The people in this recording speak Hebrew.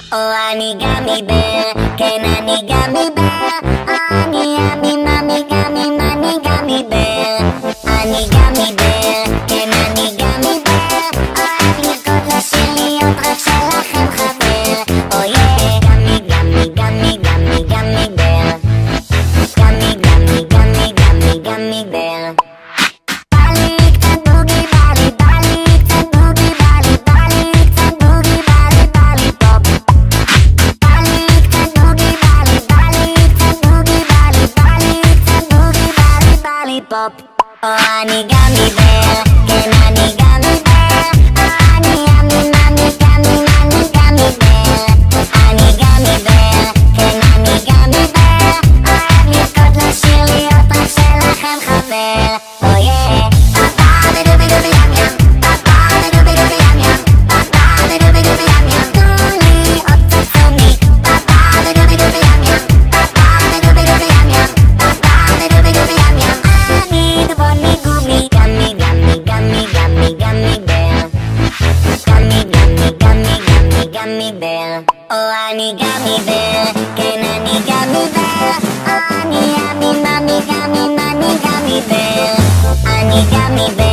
Oh, אני גמי בר, כן אני גמי בר. אני מאמי גמי, אני גמי בר. אני גמי בר, כן אני גמי בר. אוהב לרקוד, לשיר, להיות רק שלכם חבר. Oh yeah, גמי גמי גמי גמי גמי בר. גמי גמי גמי גמי גמי בר. פופ. אני גמי בר, כן אני גמי בר. אני מאמי גמי, אני גמי בר. אני גמי בר, כן אני גמי בר. אוהב לרקוד, לשיר, להיות רק שלכם חבר. Oh yeah. פאפה ודובי דובי ים ים. פאפה ודובי דובי ים ים. פאפה ודובי דובי ים ים. תנו לי עוד קצת צומי. פאפה ודובי דובי ים ים. פאפה ודובי דובי ים ים. פאפה ודובי דובי ים ים. גמי גמי גמי גמי גמי גמי בר. גמי גמי גמי גמי גמי בר. Oh, אני גמי בר, כן אני גמי בר. אני מאמי גמי, אני גמי בר. אני גמי בר.